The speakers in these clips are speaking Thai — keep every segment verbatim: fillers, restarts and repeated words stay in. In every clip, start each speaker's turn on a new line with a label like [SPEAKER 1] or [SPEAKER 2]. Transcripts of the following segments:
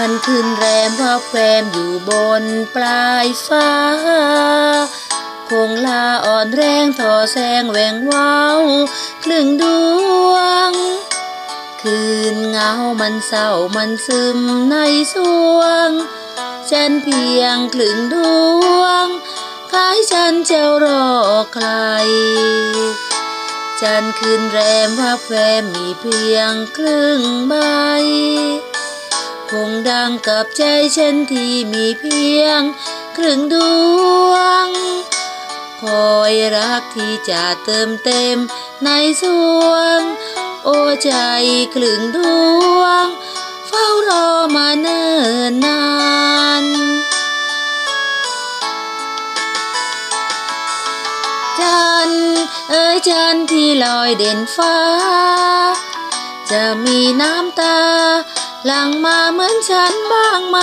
[SPEAKER 1] นทร์ขึ้นแรมว่าแฟมอยู่บนปลายฟ้าคงลาอ่อนแรงทอแสงแหวงว้าวครึ่งดวงคืนเงามันเศร้ามันซึมในสวงฉันเพียงครึ่งดวงคล้ายฉันจะรอใครจันทร์คืนแรมว่าแฟมมีเพียงครึ่งใบคงดังกับใจฉันที่มีเพียงครึ่งดวงคอยรักที่จะเติมเต็มในสวงโอ้ใจครึ่งดวงเฝ้ารอมาเนิ่นนานจันทร์เอ๋ยจันทร์ที่ลอยเด่นฟ้าจะมีน้ำตาหลั่งมาเหมือนฉันบ้างไหม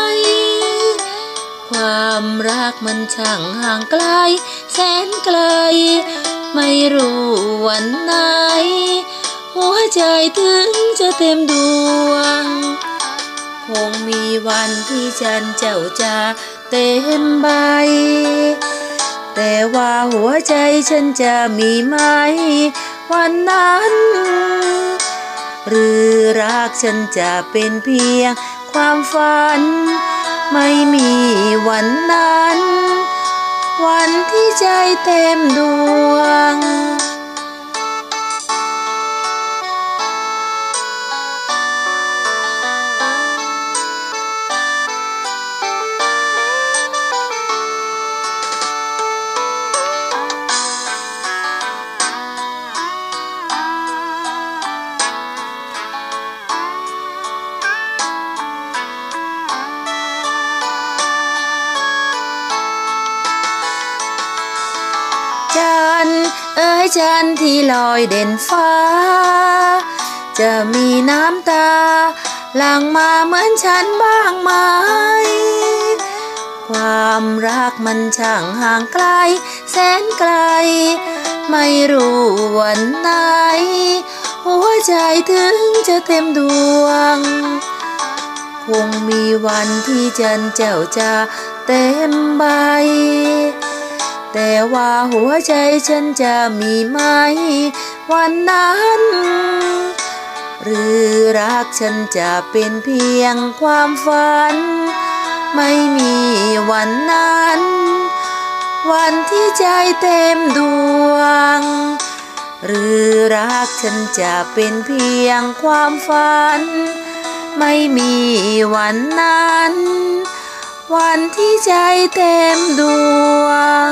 [SPEAKER 1] ความรักมันช่างห่างไกลแสนไกลไม่รู้วันไหนหัวใจถึงจะเต็มดวงคงมีวันที่ฉันเจ้าจะเต็มใบแต่ว่าหัวใจฉันจะมีไหมวันนั้นหรือรักฉันจะเป็นเพียงความฝันไม่มีวันนั้นวันที่ใจเต็มดวงจันทร์เอ๋ยจันทร์ที่ลอยเด่นฟ้าจะมีน้ำตาหลั่งมาเหมือนฉันบ้างไหมความรักมันช่างห่างไกลแสนไกลไม่รู้วันไหนหัวใจถึงจะเต็มดวงคงมีวันที่จันทร์เจ้าจะเต็มใบแต่ว่าหัวใจฉันจะมีไหมวันนั้นหรือรักฉันจะเป็นเพียงความฝันไม่มีวันนั้นวันที่ใจเต็มดวงหรือรักฉันจะเป็นเพียงความฝันไม่มีวันนั้นวันที่ใจเต็มดวง